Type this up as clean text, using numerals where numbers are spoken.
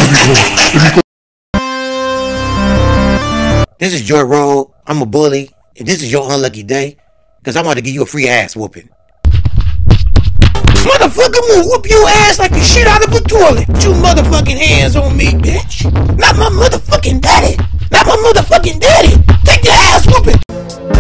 This is Joy Road. I'm a bully, and this is your unlucky day, because I'm about to give you a free ass whooping. Motherfucker, I'm gonna whoop your ass like the shit out of a toilet. Put your motherfucking hands on me, bitch. Not my motherfucking daddy. Not my motherfucking daddy. Take the ass whooping.